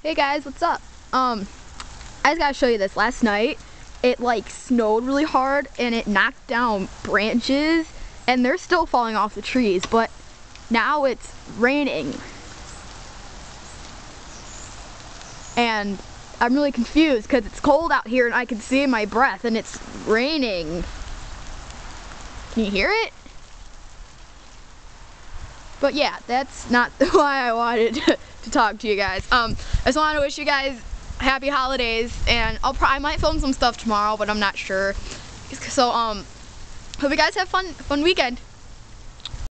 Hey guys, what's up? I just gotta show you this. Last night, it like snowed really hard and it knocked down branches and they're still falling off the trees, but now it's raining. And I'm really confused because it's cold out here and I can see my breath and it's raining. Can you hear it? But yeah, that's not why I wanted to talk to you guys. I just wanted to wish you guys happy holidays, and I might film some stuff tomorrow, but I'm not sure. So hope you guys have fun weekend.